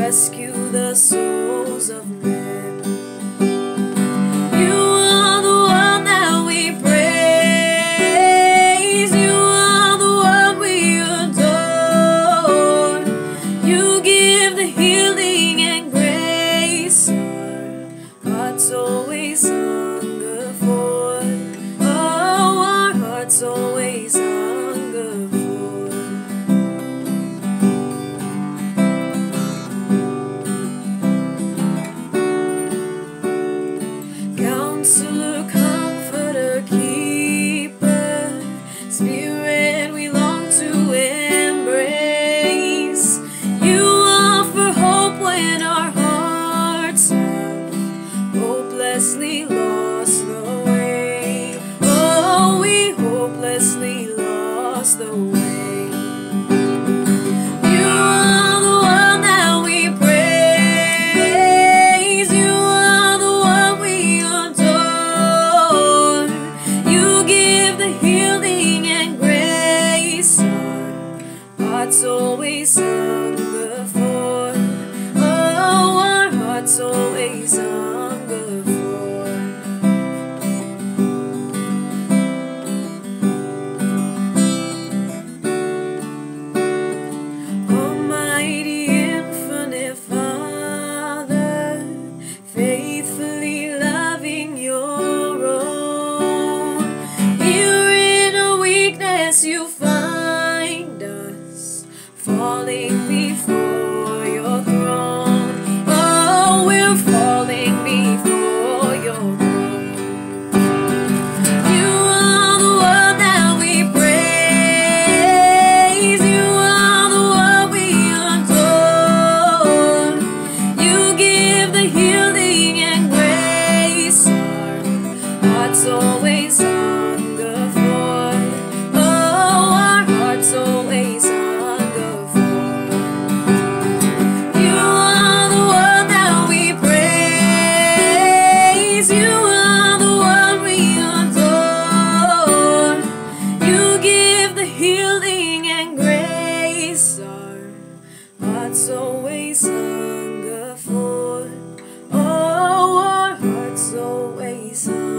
rescue the souls of men. You are the one that we praise. You are the one we adore. You give the healing and grace our hearts always hunger for. Oh, our hearts always hunger for. Counselor, comforter, keeper, Spirit we long to embrace. You offer hope when our hearts have hopelessly lost the way. Oh, we hopelessly lost the way. You are the one that we praise. You are the one we adore. You give the healing and grace our hearts always hunger for. Oh, our hearts always hunger for. Almighty infinite Father, faithfully loving your own. Here in our weakness you find us, falling before your throne. Oh, we're falling before your throne. You are the one that we praise. You are the one we adore. You give the healing and grace our hearts always hunger for. Oh, our hearts always hunger for. You are the one that we praise. You are the one we adore. You give the healing and grace our hearts always hunger for. Oh, our hearts always hunger.